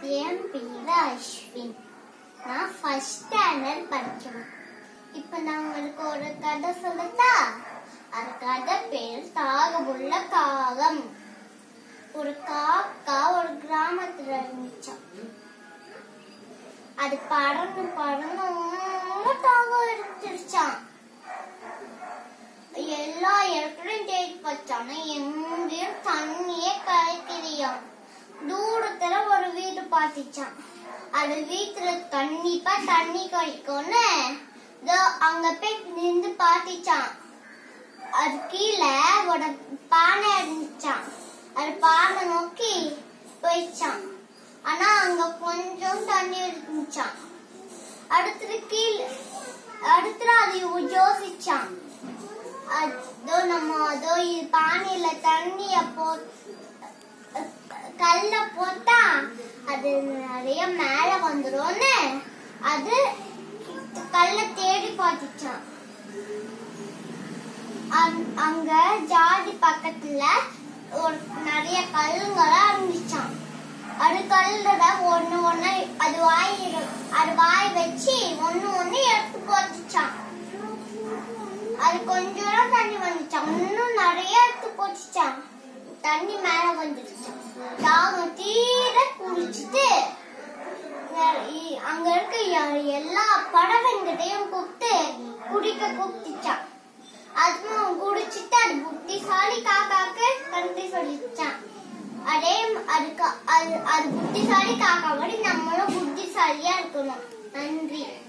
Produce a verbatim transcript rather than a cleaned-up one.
என் பேரு அஸ்வின். நான் first standard படிக்கிறேன். இப்ப நான் உங்களுக்கு ஒரு கதை சொல்லட்டா? அந்த கதை பேர் தாகமுள்ள காகம். ஒரு காக்கா ஒரு கிராமத்துல இருந்துச்சான். அது பறந்து பறந்து தாகம் எடுத்துருச்சான். எல்லா இடத்துலயும் தேடி பார்த்தானா எங்கேயும் தண்ணியே கிடைக்கலையாம். தூரத்துல ஒரு வீடு பார்த்துச்சான். அது வீட்டுல கண்டிப்பா தண்ணி கிடைக்கும்னு அங்க போய் நின்று பார்த்துச்சான். அது கீழே ஒரு பானை இருந்துச்சான். அது பானை நோக்கி போயிச்சான். ஆனா அங்க கொஞ்சம் தண்ணி இருந்துச்சான். அடுத்தது கீழே அடுத்தது அது யோசிச்சான். அதோ நம்ம அதோ பானையில தண்ணிய போ கல்ல போட்டா அது நிறைய மேல வந்துரும்னு அது கல்ல தேடி பார்த்துச்சான். அங்க ஜாதி பக்கத்துல ஒரு நிறைய கல்லுங்களா இருந்துச்சான். அது கல்லுல ஒண்ணு ஒண்ணு அது வாய் அது வாய் வச்சு ஒண்ணு ஒண்ணு எடுத்து போட்டுச்சான். அது கொஞ்சம் தண்ணி வந்துச்சான். இன்னும் நிறைய எடுத்து போட்டுச்சான். தண்ணி மேல வந்துருச்சான். தாகம் தீர குடிச்சிட்டு அங்க இருக்க எல்லா பறவைங்கிட்டையும் கூப்பிட்டு குடிக்க கூப்பிட்டுச்சான். அதுவும் குடிச்சிட்டு அது புத்திசாலி காக்காக்கு நன்றி சொல்லிச்சான். அதே அதுக்கு அது அது புத்திசாலி காக்கா மாதிரி நம்மளும் புத்திசாலியா இருக்கணும். நன்றி.